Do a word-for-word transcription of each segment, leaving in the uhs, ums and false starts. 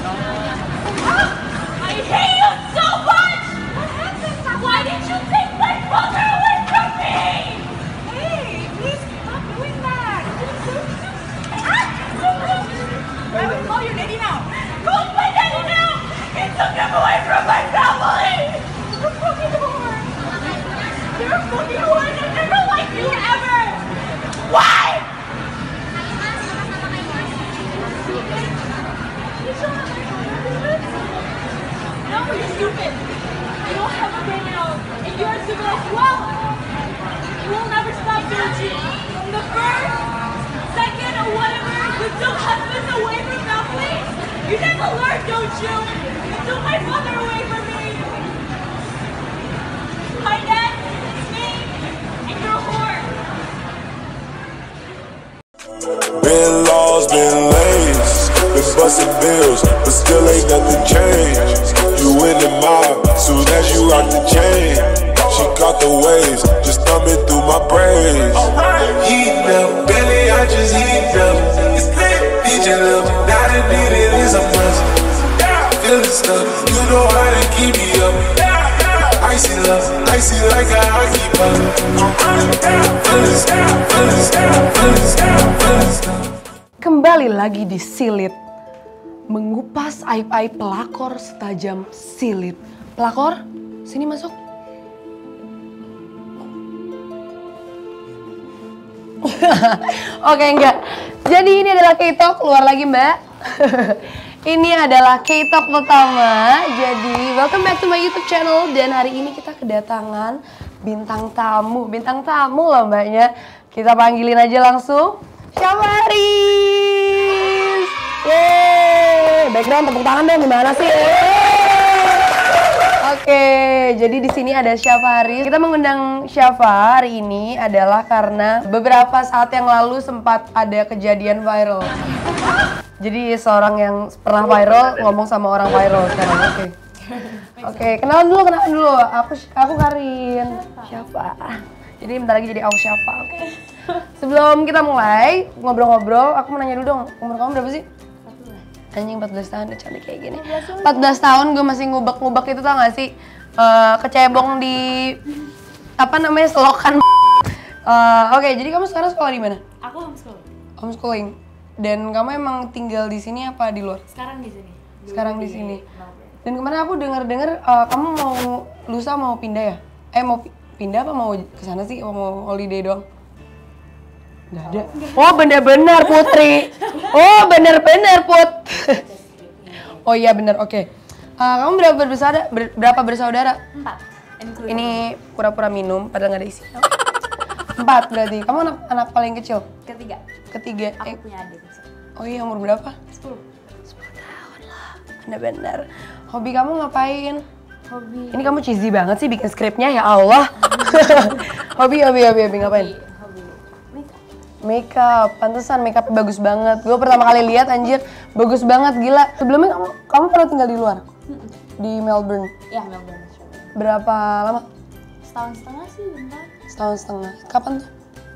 I hate you so much! What happened? Why did you take my father away from me? Hey, please stop doing that. I will call your daddy now. Call my daddy now! He took him away from my family! You're a fucking whore! You're a fucking whore and I never liked you ever! Why? No, you're stupid. I don't have a brain at all. And you're stupid as well. You will never stop searching. From the first, second, or whatever, you took husbands away from families. You never learned, don't you? You took my father away from me. My dad, it's me, and you're a whore. Been lost, been laced, been busting bills, but still ain't nothing changed. You in the mob, soon as you rock the chain. She caught the waves, just thumbing through my braids. Heat up, belly, I just heat up. It's lit, need your love, now that need it is a must. Feeling stuff, you know how to keep me up. Icy love, icy like a hockey puck. Feeling stuff, feeling stuff, feeling stuff, feeling stuff. Kembali lagi di Silit, mengupas aib-aib pelakor setajam silit. Pelakor, sini masuk. Oke, enggak. Jadi ini adalah K-Talk, keluar lagi mbak. Ini adalah K-Talk pertama. Jadi welcome back to my YouTube channel. Dan hari ini kita kedatangan bintang tamu. Bintang tamu loh mbaknya. Kita panggilin aja langsung. Syafharis. Yeay. Background tepuk tangan dong, gimana sih? Oke, jadi di sini ada Syafharis. Kita mengundang Syafa hari ini adalah karena beberapa saat yang lalu sempat ada kejadian viral. Jadi seorang yang pernah viral ngomong sama orang viral sekarang. Oke. Oke, kenalan dulu, kenalan dulu. Aku aku Karin. Syafa. Jadi bentar lagi jadi aku Syafa. Oke. Sebelum kita mulai ngobrol-ngobrol, aku mau nanya dulu dong, umur kamu berapa sih? Anjing empat belas tahun udah cantik kayak gini. empat belas tahun gue masih ngubek-ngubek itu, tau gak sih? Uh, kecebong di apa namanya selokan. uh, Oke, okay, jadi kamu sekarang sekolah di mana? Aku homeschooling. Homeschooling. Dan kamu emang tinggal di sini apa di luar? Sekarang di sini. Sekarang di sini. Dan kemarin aku dengar-dengar uh, kamu mau lusa mau pindah ya? Eh mau pindah apa mau ke sana sih? Mau holiday doang? Nggak ada. Oh bener-bener Putri. Oh bener-bener Put. Oh iya bener, oke. Okay. Uh, kamu berapa bersaudara? Ber, berapa bersaudara? Empat. Ini pura-pura minum, padahal nggak ada isi. Empat berarti. Kamu anak anak paling kecil? Ketiga. Ketiga. Aku eh. punya adik. Oh iya, umur berapa? Sepuluh. Sepuluh tahun lah. Bener-bener. Hobi kamu ngapain? Hobi. Ini kamu cheesy banget sih bikin skripnya, ya Allah. hobi, hobi, hobi, hobi ngapain? Hobi. Makeup. Makeup, pantesan makeup bagus banget. Gue pertama kali lihat anjir, bagus banget gila. Sebelumnya kamu kamu pernah tinggal di luar? Di Melbourne. Ya, Melbourne, Australia. Berapa lama? Setahun setengah sih, bentar. Setahun setengah. Kapan tuh?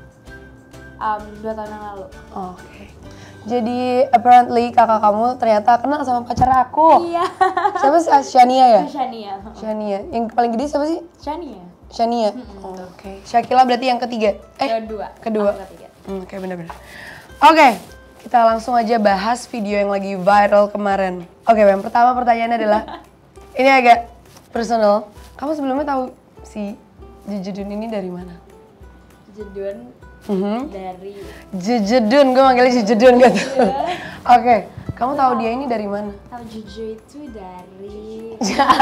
Um, dua tahun yang lalu. Oh, oke. Okay. Jadi apparently kakak kamu ternyata kenal sama pacar aku. Iya. Siapa sih? Shania ya? Shania. Shania. Yang paling gede siapa sih? Shania. Shania. Oh, oke. Okay. Syakila berarti yang ketiga. Eh, kedua. Kedua. Aku ketiga. Hmm, oke, okay, benar-benar. Oke, okay, kita langsung aja bahas video yang lagi viral kemarin. Oke, okay, yang pertama pertanyaannya adalah ini agak personal. Kamu sebelumnya tahu si Jejedun ini dari mana? Jejedun Mm-hmm. dari Jejedun, gue manggilnya Jejedun gitu. Yeah. Oke, okay. Kamu tahu dia ini dari mana? Tahu Jeju itu dari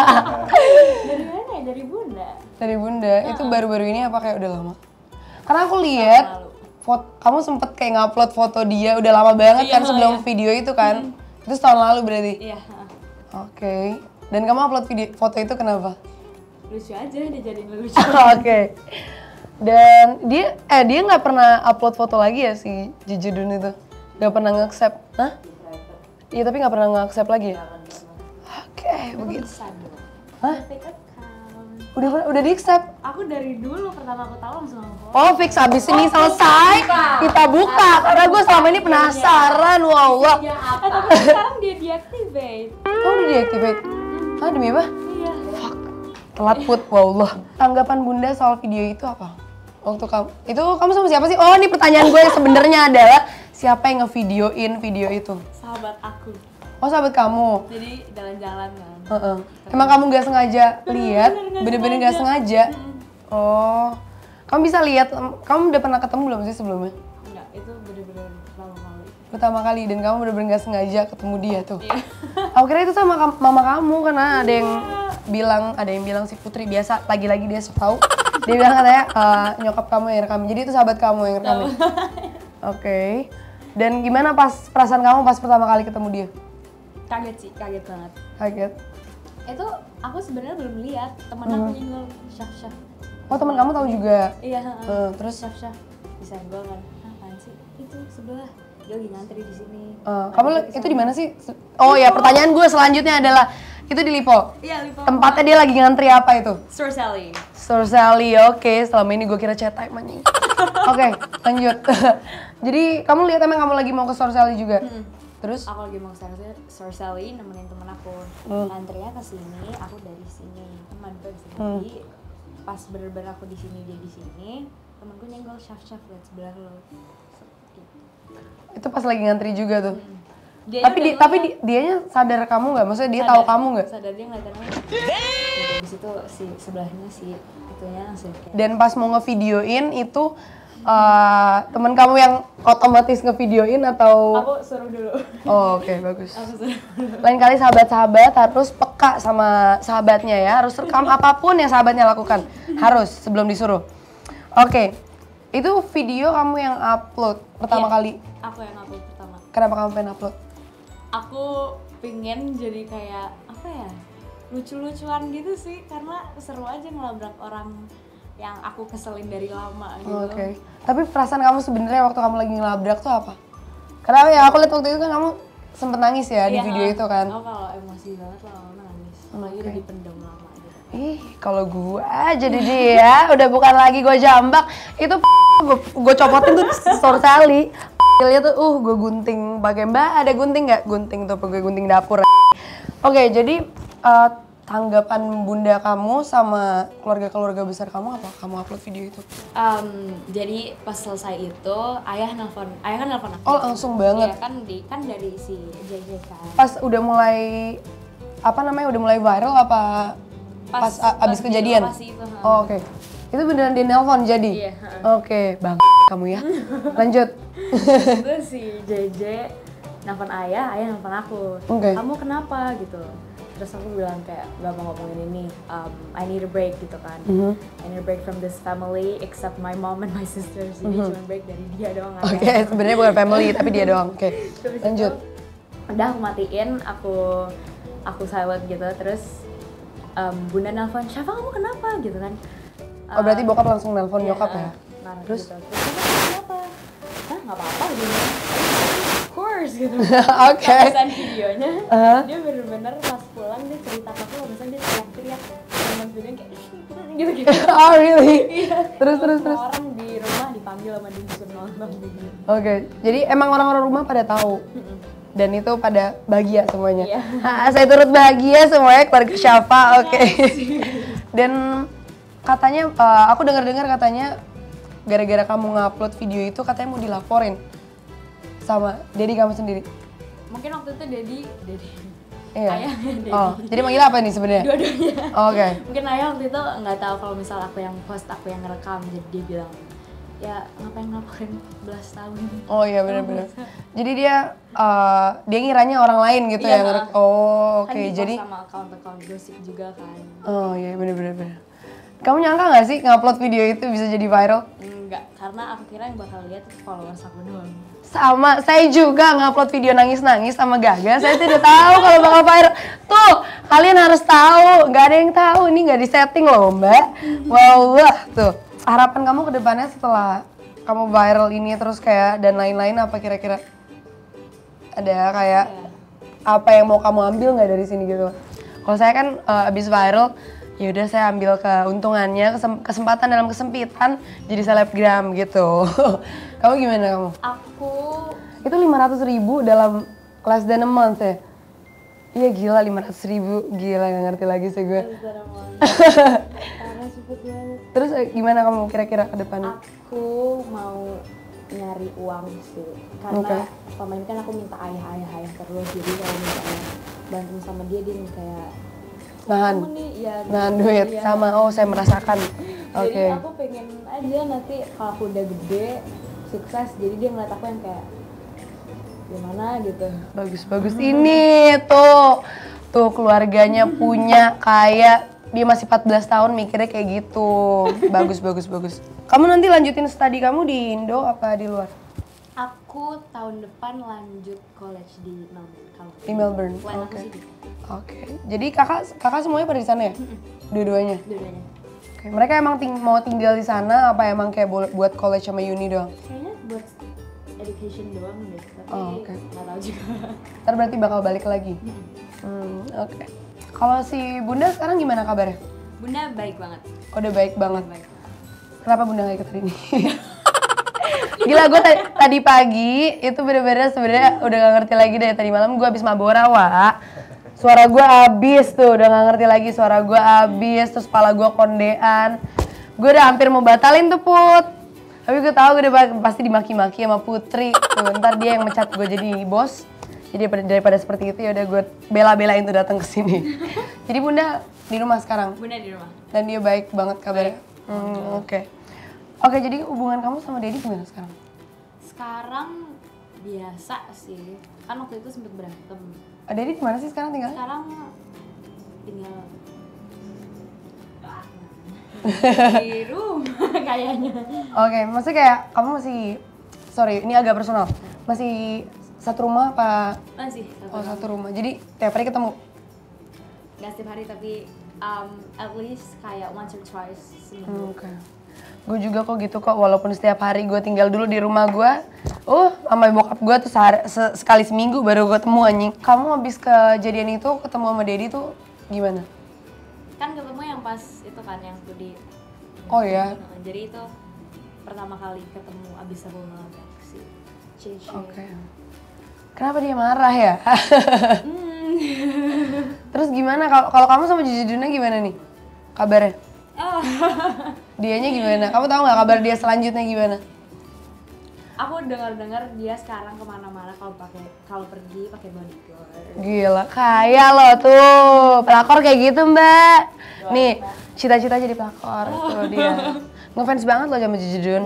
dari mana ya? Dari Bunda. Dari Bunda. Uh-uh. Itu baru-baru ini apa kayak udah lama? Karena aku lihat foto kamu sempet kayak ngupload foto dia udah lama banget iya, kan sebelum iya. video itu kan. Hmm. Itu setahun lalu berarti. Iya. Oke. Okay. Dan kamu upload video foto itu kenapa? Lucu aja, dia jadiin lucu. Oke. Okay. Dan dia, eh dia nggak pernah upload foto lagi ya si Jejedun itu? Nggak pernah nge-accept? Hah? Iya tapi nggak pernah nge-accept lagi ya? Oke, okay, begitu. Hah? Udah udah di accept. Aku dari dulu pertama aku tahu langsung aku follow. Oh fix abis ini selesai kita buka karena gue selama ini penasaran. Wow. Eh, tapi sekarang dia deactivate. Oh udah deactivate. Ah demi apa? Iya. Fuck. Telat put. Wallah. Tanggapan bunda soal video itu apa? Waktu kamu itu kamu sama siapa sih? Oh ini pertanyaan gue yang sebenarnya adalah siapa yang ngevideoin video itu? Sahabat aku. Oh sahabat kamu. Jadi jalan-jalan kan. Heeh. Emang kamu nggak sengaja lihat? Bener-bener nggak sengaja. Oh, kamu bisa lihat. Kamu udah pernah ketemu belum sih sebelumnya? Enggak, itu bener-bener pertama kali. Pertama kali dan kamu bener-bener nggak sengaja ketemu dia tuh. Iya. Aku kira itu sama kam- mama kamu karena ada yang bilang, ada yang bilang si Putri biasa lagi-lagi dia suka tahu. Dia bilang katanya uh, nyokap kamu yang rekam. Jadi itu sahabat kamu yang rekam. Oke. Okay. Dan gimana pas perasaan kamu pas pertama kali ketemu dia? Kaget sih, kaget banget. Kaget. Itu aku sebenarnya belum lihat teman aku nyenggol syaf syaf. Oh teman kamu tahu juga. Iya. Uh, terus syaf syaf bisa gue kan. Apaan sih? Itu sebelah. Dia lagi ngantri di sini. Uh, kamu le- itu di mana sih? Oh ya pertanyaan gue selanjutnya adalah itu di Lipo. Iya Lipo. Tempatnya dia lagi ngantri apa itu? Store Sally. Store Sally, oke. Selama ini gue kira chat time anjing. Oke, lanjut. Jadi kamu lihat emang kamu lagi mau ke Store Sally juga? Hmm. Terus? Aku lagi mau ke Store Sally nemenin temen aku. Hmm. Antrinya ke sini, aku dari sini. Teman gue di sini. Hmm. Jadi pas bener-bener aku di sini dia di sini, temanku nyenggol syaf syaf lihat sebelah lo. Itu pas lagi ngantri juga tuh. Hmm. Dia Tapi di, tapi di, dianya sadar kamu nggak? Maksudnya dia tahu kamu nggak? Sadar dia ngeliatin aku. Di situ si sebelahnya si itunya langsung kayak. Dan pas mau ngevideoin itu uh, temen kamu yang otomatis ngevideoin atau? Aku suruh dulu. Oh, oke okay, bagus. Aku suruh dulu. Lain kali sahabat-sahabat harus peka sama sahabatnya ya, harus rekam apapun yang sahabatnya lakukan, harus sebelum disuruh. Oke, okay. Itu video kamu yang upload pertama Iya, kali. Aku yang upload pertama. Kenapa kamu pengen upload? Aku pengen jadi kayak apa ya, lucu-lucuan gitu sih, karena seru aja ngelabrak orang yang aku keselin dari lama gitu. Oke. Okay. Tapi perasaan kamu sebenarnya waktu kamu lagi ngelabrak tuh apa? Karena yang aku lihat waktu itu kan kamu sempet nangis ya di Iya, video itu kan. Aku kalau emosi banget lama-lama nangis, apalagi Oke. udah dipendam lama gitu. Ih, kalau gua jadi dia udah bukan lagi gua jambak, itu gua, gua copotin tuh Store Sally. Lihat tuh, uh, gue gunting pakai mbak, ada gunting nggak? Gunting tuh, gue gunting dapur. Oke, jadi uh, tanggapan bunda kamu sama keluarga-keluarga besar kamu apa? Kamu upload video itu? Um, jadi pas selesai itu ayah nelfon, ayah kan nelfon aku. Oh langsung banget. Iya kan di kan dari si J J kan. Pas udah mulai apa namanya? Udah mulai viral apa? Pas, pas a- abis pas kejadian? di lokasi itu, ha. Oh, oke. Okay. Itu beneran di nelpon jadi? Iya. Oke, okay. Bang kamu ya. Lanjut. Itu si J J nelfon ayah, ayah nelfon aku. Oke. Kamu kenapa gitu? Terus aku bilang kayak gak mau ngomongin ini. Um, I need a break gitu kan. Mhm. I need a break from this family except my mom and my sisters. Jadi cuma break dari dia doang. Oke, okay, sebenarnya bukan family tapi dia doang. Oke. Okay. Terus Lanjut. itu, udah aku matiin, aku aku silent gitu. Terus um, bunda nelfon, Syafa kamu kenapa gitu kan? Oh berarti bokap langsung nelpon Iya, nyokap ya? marah Terus? gitu. Terus Syafa kenapa? Hah nggak apa-apa gitu. Of course gitu. Oke. Pas videonya, Uh-huh. dia bener-bener pas pulang dia cerita ke aku, misalnya dia teriak-teriak. Temen videonya kayak gitu-gitu. Oh really? Iya. Terus terus terus. Semua orang di rumah dipanggil sama dia disuruh nonton gitu. Oke, jadi emang orang-orang rumah pada tahu dan itu pada bahagia semuanya. Iya. Ah, saya turut bahagia semuanya keluarga Syafa. Oke. Dan katanya uh, aku dengar-dengar katanya gara-gara kamu ngupload video itu katanya mau dilaporin sama Dedi kamu sendiri. Mungkin waktu itu Dedi, Dedi. Iya. Ayahnya Dedi. Oh, jadi manggil apa nih sebenarnya? Dua-duanya. Oke. Mungkin ayah waktu itu nggak tahu kalau misal aku yang post, aku yang ngerekam, jadi dia bilang ya ngapain ngelaporin belas tahun. Oh iya benar-benar. Jadi dia uh, dia ngiranya orang lain gitu Iya, ya. ngerek- Oh, oke. Kan di-post Jadi sama account-account gosip juga kan. oh iya benar-benar. Kamu nyangka nggak sih ngupload video itu bisa jadi viral? Enggak, karena aku kira yang bakal lihat followers aku doang. Sama, saya juga ngupload video nangis-nangis sama Gaga. Saya tidak tahu kalau bakal viral. Tuh, kalian harus tahu. Nggak ada yang tahu. Ini nggak disetting loh, Mbak. Wow, wah. Tuh, harapan kamu ke depannya setelah kamu viral ini terus kayak dan lain-lain apa kira-kira? Ada kayak apa yang mau kamu ambil nggak dari sini gitu? Kalau saya kan uh, abis viral, ya udah saya ambil keuntungannya, kesem- kesempatan dalam kesempitan jadi selebgram gitu. Kamu gimana kamu? Aku Itu lima ratus ribu dalam less than a month ya? Iya gila, lima ratus ribu, gila gak ngerti lagi sih gue. karena cepet banget. Terus eh, gimana kamu kira-kira ke depannya? Aku mau nyari uang sih, karena Oke. selama ini kan aku minta ayah-ayah-ayah terus, jadi kalau misalnya bantu sama dia, dia kayak Nahan, kamu nih, ya nahan gitu, duit ya. sama, oh saya merasakan. Oke. Jadi aku pengen aja nanti kalau aku udah gede, sukses, jadi dia ngeliat aku yang kayak gimana gitu. Bagus-bagus ini tuh. Tuh keluarganya punya, kaya. Dia masih empat belas tahun mikirnya kayak gitu. Bagus, bagus, bagus. Kamu nanti lanjutin studi kamu di Indo apa di luar? Aku tahun depan lanjut college di Melbourne. Kalau Di Melbourne, Plan aku oke. sih gitu. Oke. Jadi kakak kakak semuanya pada di sana ya? Dua-duanya? Dua-duanya. Oke. Mereka emang ting- mau tinggal di sana apa emang kayak boleh buat college sama uni doang? Kayaknya buat education doang deh, tapi Oh, oke. nggak tahu juga. Ntar berarti bakal balik lagi? Hmm, oke. Kalau si Bunda sekarang gimana kabarnya? Bunda baik banget. Oh, udah baik banget. Baik. Kenapa Bunda gak ikut hari ini? Gila, gue tadi, tadi pagi itu bener-bener sebenarnya udah gak ngerti lagi dari tadi malam gue habis mabora, Wak. Suara gue abis tuh, udah gak ngerti lagi, suara gue abis, terus kepala gue kondean. Gue udah hampir mau batalin tuh, Put. Tapi gue tahu gue udah pasti dimaki-maki sama Putri. Tuh, ntar dia yang mecat gue jadi bos. Jadi daripada, daripada seperti itu ya udah gue bela-belain tuh datang ke sini. Jadi Bunda di rumah sekarang Bunda di rumah. dan dia baik banget kabarnya. Hmm, oke. Oke, jadi hubungan kamu sama Dedi gimana sekarang? Sekarang biasa sih. Kan waktu itu sempet berantem. Oh, Dedi di mana sih sekarang tinggal? Sekarang tinggal di rumah kayaknya. Oke, maksudnya kayak kamu masih, sorry ini agak personal, masih satu rumah apa? Masih Oh satu rumah, jadi tiap hari ketemu? nggak setiap hari tapi um, at least kayak once or twice seminggu. Hmm, oke. Gue juga kok gitu kok, walaupun setiap hari gue tinggal dulu di rumah gue, uh sama bokap gue tuh sehari, se- sekali seminggu baru gue ketemu anjing. Kamu habis kejadian itu ketemu sama Dedi tuh gimana? Kan ketemu yang pas itu kan yang tuh di Oh ya? jadi itu pertama kali ketemu abis aku ngelabrak si Cici. Oke. Kenapa dia marah ya? Terus gimana kalau kalau kamu sama Jiji Duna gimana nih kabarnya? Oh. Dianya gimana? Kamu tahu nggak kabar dia selanjutnya gimana? Aku dengar-dengar dia sekarang kemana-mana kalau pakai kalau pergi pakai bodyguard. Gila, kaya loh tuh. Pelakor kayak gitu, Mbak. Nih, cita-cita jadi pelakor tuh dia. Ngefans banget loh sama Jiji Dun.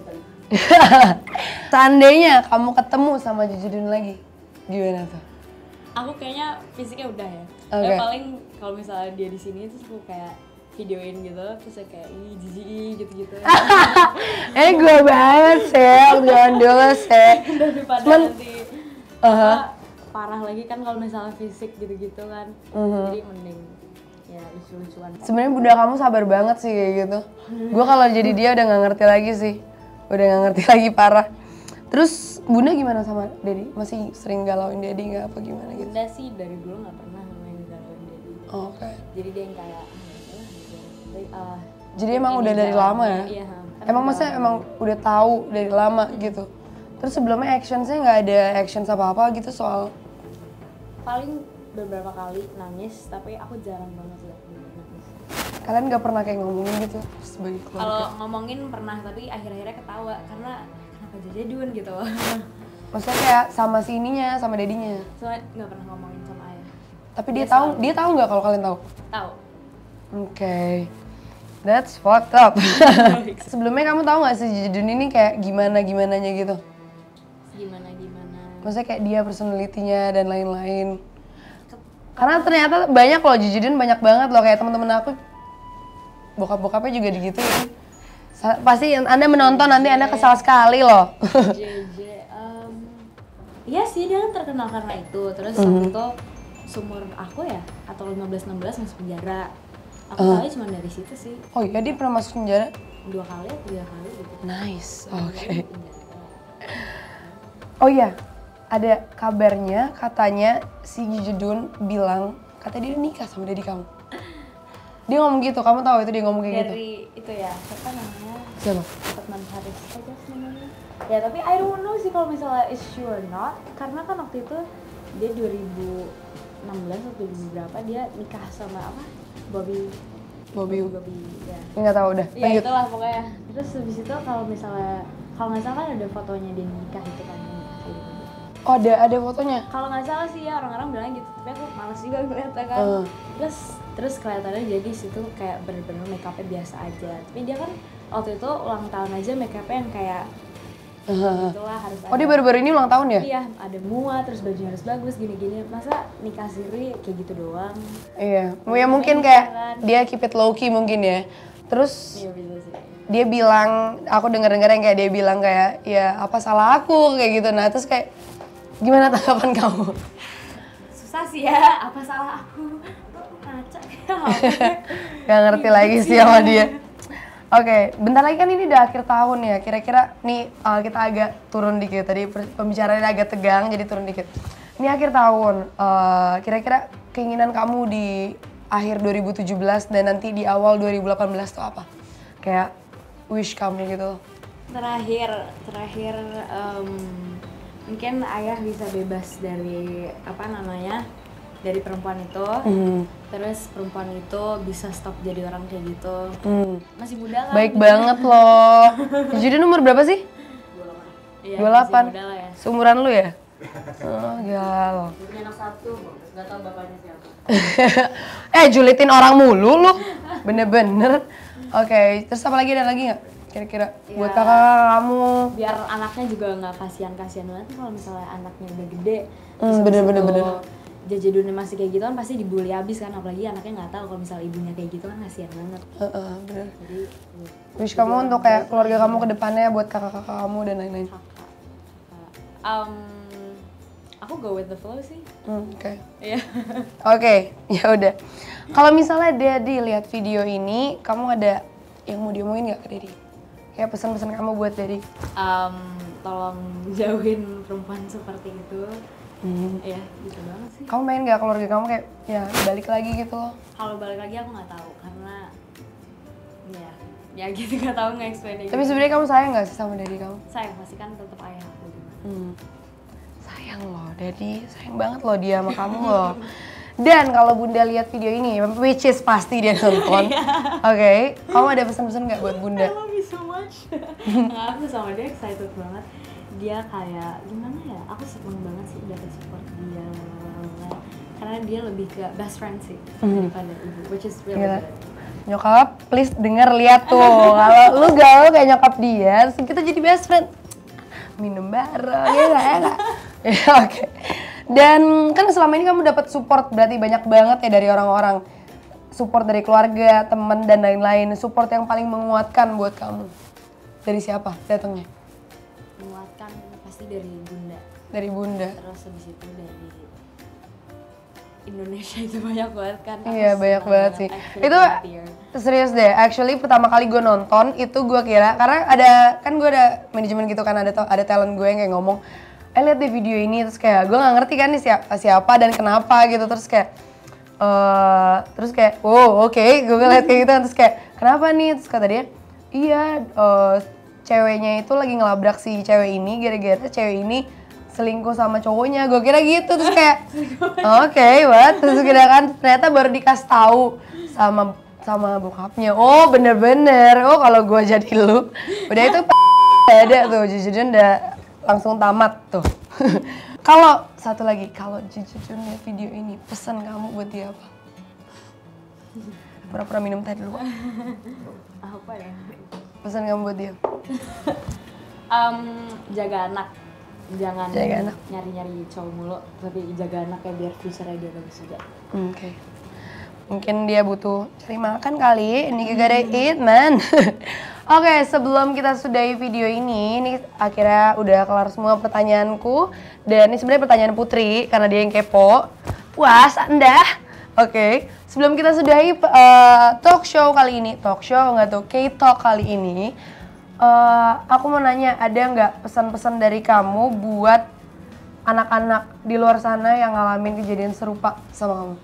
Seandainya kamu ketemu sama Jiji Dun lagi, gimana tuh? Aku kayaknya fisiknya udah ya. Oke. Ya paling kalau misalnya dia di sini terus aku kayak videoin gitu terus saya kayak ih jijik gitu-gitu. Eh, gue banget, Sel. Jangan dulu, Sel. Daripada Cuman- nanti Uh-huh. apa, parah lagi kan kalau misalnya fisik gitu-gitu kan. Mhm. Jadi mending ya lucu-lucuan. Sebenarnya bunda kamu sabar banget sih kayak gitu. Gue kalau jadi dia udah nggak ngerti lagi sih, udah nggak ngerti lagi parah. Terus bunda gimana sama Dedi? Masih sering galauin Dedi nggak apa gimana gitu? Bunda sih dari dulu nggak pernah main galauin Dedi. Oh, oke. Jadi dia yang kayak ah, ya udah gitu. Jadi, ah, Jadi emang ini udah dari jalannya. lama ya? Iya. kan Emang udah maksudnya lama. emang udah tahu dari lama gitu. Terus sebelumnya actionsnya nggak ada action apa-apa gitu soal paling beberapa kali nangis tapi aku jarang banget lihat dia nangis. kalian nggak pernah kayak ngomongin gitu sebagai Kalau keluarga? ngomongin pernah tapi akhir-akhirnya ketawa karena kenapa jadun gitu. Maksudnya kayak sama si ininya, sama Dedinya. Soalnya nggak pernah ngomongin sama ayah. Tapi dia Dia tahu, selalu- dia tahu nggak kalau kalian tahu? Tahu. Oke, that's fucked up. Sebelumnya kamu tahu nggak sih Jidun ini kayak gimana gimananya gitu? Gimana gimana. Maksudnya kayak dia personalitinya dan lain-lain. Karena ternyata banyak loh Jidun, banyak banget loh kayak teman-teman aku. Bokap-bokapnya juga digituin. Sa- Pasti Anda menonton nanti Anda kesal sekali loh. J J, um, iya sih dia kan terkenal karena itu. Terus waktu itu sumur aku ya atau lima belas enam belas masuk penjara. Aku tahu cuma dari situ sih. Oh iya dia pernah masuk penjara? Dua kali atau tiga kali gitu. Nice, oke. Penjara. Oh iya, ada kabarnya katanya si Jidun bilang katanya dia nikah sama dedi kamu. Dia ngomong gitu, kamu tahu itu dia ngomong kayak gitu? Dari itu ya, siapa namanya? Siapa? Hotman Paris aja namanya. Ya tapi I don't know sih kalau misalnya is she or not, karena kan waktu itu dia dua ribu enam belas atau dua ribu berapa dia nikah sama apa? Bobby Bobby. Bobby ya. Nggak tahu udah. Ya Lanjut. itulah pokoknya. Terus habis itu kalau misalnya kalau nggak salah kan ada fotonya dia nikah itu kan. Oh ada ada fotonya. Kalau nggak salah sih ya orang-orang bilang gitu, tapi aku males juga ngeliatnya kan. Uh. Terus terus kelihatannya jadi situ kayak bener-bener make upnya biasa aja. Tapi dia kan waktu itu ulang tahun aja make upnya yang kayak Uh. itulah harus Oh dia baru-baru ini ulang tahun ya? Iya, ada mua, terus bajunya harus bagus, gini-gini. Masa nikah siri kayak gitu doang? Iya, ya mungkin kayak dia keep it low key mungkin ya. Terus Iya bisa sih. dia bilang, aku denger-denger yang kayak dia bilang kayak, ya apa salah aku kayak gitu. Nah terus kayak gimana tanggapan kamu? Susah sih ya, apa salah aku? Ngaca kayak Gak ngerti lagi sih sama dia. Oke, bentar lagi kan ini udah akhir tahun ya. Kira-kira nih uh, kita agak turun dikit. Tadi pembicaraannya agak tegang, jadi turun dikit. Ini akhir tahun. Uh, kira-kira keinginan kamu di akhir dua ribu tujuh belas dan nanti di awal dua ribu delapan belas tuh apa? Kayak wish kamu gitu. Terakhir, terakhir um, mungkin ayah bisa bebas dari apa namanya dari perempuan itu. Mm. Terus perempuan itu bisa stop jadi orang kayak gitu. Mm. Masih muda kan? Baik banget loh. Jadi nomor berapa sih? Iya, dua puluh delapan. masih muda lah ya. Seumuran lu ya? Oh, gal. Punya anak satu, nggak tahu bapaknya siapa. eh, julitin orang mulu lu. Bener-bener. Oke, okay, terus apa lagi, ada lagi nggak? Kira-kira ya, buat kakak kamu. Biar anaknya juga nggak kasihan-kasihan banget kalau misalnya anaknya udah gede. Hmm, bener-bener. Bener. Jajadunnya masih kayak gitu kan pasti dibully abis kan, apalagi anaknya nggak tahu kalau misalnya ibunya kayak gitu kan kasihan banget. Uh, uh, bener. Jadi wish kamu untuk kayak keluarga kamu ke depannya buat kakak-kakak kamu dan lain-lain. Kakak. Um, aku go with the flow sih. Hmm, oke. Okay. Iya. Oke, ya udah. Kalau misalnya Daddy lihat video ini, kamu ada yang mau diomongin nggak ke Daddy? Kayak pesan-pesan kamu buat Daddy? Um, tolong jauhin perempuan seperti itu. Hmm. Ya, gitu banget sih. Kamu pengen nggak keluarga kamu kayak ya balik lagi gitu loh? Kalau balik lagi aku nggak tahu karena ya ya gitu nggak tahu nggak explain. Tapi sebenarnya kamu sayang nggak sih sama Daddy kamu? Sayang, pasti kan tetap ayah aku. Hmm. Sayang loh, Daddy sayang banget loh dia sama kamu loh. Dan kalau Bunda lihat video ini, which is pasti dia nonton. Oke, okay, kamu ada pesan-pesan nggak buat Bunda? I love you so much. Nggak, aku sama dia excited banget. Dia kayak gimana ya? Aku seneng banget sih udah support dia. Karena dia lebih ke best friend sih mm-hmm. daripada ibu, which is really Gila. good. Nyokap, please denger lihat tuh. Kalau lu gaul kayak nyokap dia, terus kita jadi best friend. Minum bareng, ya nggak ya nggak? Ya oke. Okay. Dan kan selama ini kamu dapat support berarti banyak banget ya dari orang-orang. Support dari keluarga, teman dan lain-lain. Support yang paling menguatkan buat kamu. Dari siapa datangnya? Menguatkan pasti dari Bunda. Dari Bunda. Terus habis itu dari Indonesia itu banyak banget kan. Iya banyak banget sih. Itu serius deh. Actually pertama kali gue nonton itu gue kira karena ada kan gue ada manajemen gitu kan, ada ada talent gue yang kayak ngomong, eh lihat deh video ini, terus kayak gue nggak ngerti kan nih siapa siapa dan kenapa gitu, terus kayak uh, terus kayak wow oke okay. Gue ngeliat kayak gitu terus kayak kenapa nih, terus kata dia iya uh, ceweknya itu lagi ngelabrak si cewek ini gara-gara cewek ini selingkuh sama cowoknya. Gue kira gitu, terus kayak oke okay, what, terus kira kan ternyata baru dikasih tahu sama sama bokapnya. Oh bener-bener, oh kalau gue jadi lu udah itu ada tuh jujurnya udah langsung tamat tuh. Kalau satu lagi, kalau jujurnya video ini pesan kamu buat dia apa? Pura-pura minum teh dulu. Apa ya? Pesan kamu buat dia? Um, jaga anak. Jangan jaga anak. Nyari-nyari cowok mulu, tapi jaga anak ya biar future-nya dia bagus juga. Oke. Okay. Mungkin dia butuh cari makan kali, ini gak ada eat man. Oke, okay, sebelum kita sudahi video ini, ini akhirnya udah kelar semua pertanyaanku. Dan ini sebenarnya pertanyaan Putri, karena dia yang kepo. Puas, Anda? Oke, okay. Sebelum kita sudahi uh, talk show kali ini, talk show nggak tuh, K-Talk kali ini, uh, aku mau nanya, ada nggak pesan-pesan dari kamu buat anak-anak di luar sana yang ngalamin kejadian serupa sama kamu?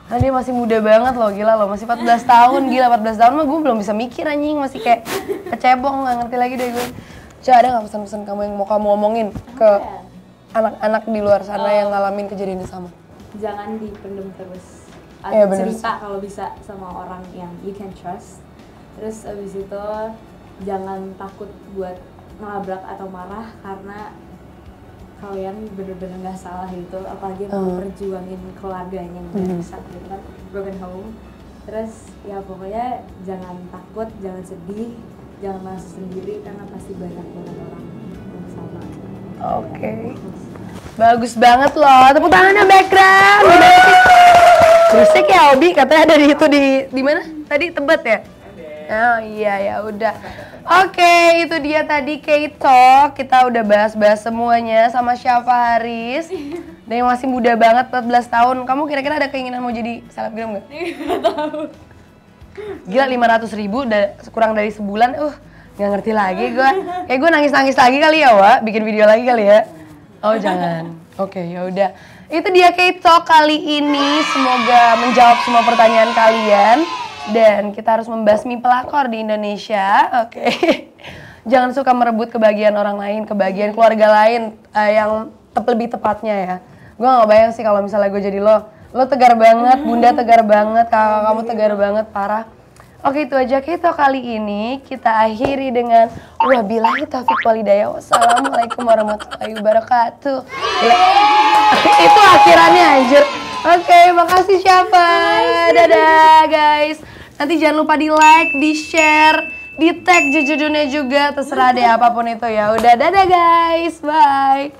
Karena dia masih muda banget loh, gila loh, masih empat belas tahun, gila empat belas tahun mah gue belum bisa mikir anjing, masih kayak kecebong, nggak ngerti lagi deh gue. Coba ada nggak pesan-pesan kamu yang mau kamu omongin ke anak-anak di luar sana yang ngalamin kejadian yang sama? Jangan dipendem terus. Iya, Atau bener. cerita kalau bisa sama orang yang you can trust. Terus abis itu jangan takut buat ngelabrak atau marah karena kalian bener-bener nggak salah gitu, apalagi mau Hmm. perjuangin keluarganya yang udah rusak gitu kan, broken home. Terus ya pokoknya jangan takut, jangan sedih, jangan merasa sendiri karena pasti banyak banget orang yang sama. Oke. Bagus banget loh, tepuk tangannya background. Berisik ya Obi, katanya ada di itu di di mana? Tadi Tebet ya? Oh iya ya udah. Oke, itu dia tadi K-Talk. Kita udah bahas-bahas semuanya sama Syafa Haris. Dan yang masih muda banget, empat belas tahun. Kamu kira-kira ada keinginan mau jadi selebgram nggak? Nggak tahu. Gila lima ratus ribu udah kurang dari sebulan. Uh, nggak ngerti lagi gue. Kayak gue nangis-nangis lagi kali ya, Wak. Bikin video lagi kali ya. Oh jangan. Oke, ya udah. Itu dia K-Talk kali ini. Semoga menjawab semua pertanyaan kalian. Dan kita harus membasmi pelakor di Indonesia. Oke. Jangan suka merebut kebahagiaan orang lain, kebahagiaan keluarga lain uh, yang tep lebih tepatnya ya. Gue gak bayang sih kalau misalnya gue jadi lo. Lo tegar banget, bunda tegar banget, kakak kamu tegar banget, parah. Oke, itu aja kita kali ini. Kita akhiri dengan wabillahi taufiq walhidayah. Wassalamualaikum warahmatullahi wabarakatuh. Itu akhirannya anjir. Oke, makasih Syafa. Dadah guys. Nanti jangan lupa di like, di share, di tag jujurnya juga. Terserah deh apapun itu ya. Udah, dadah guys. Bye.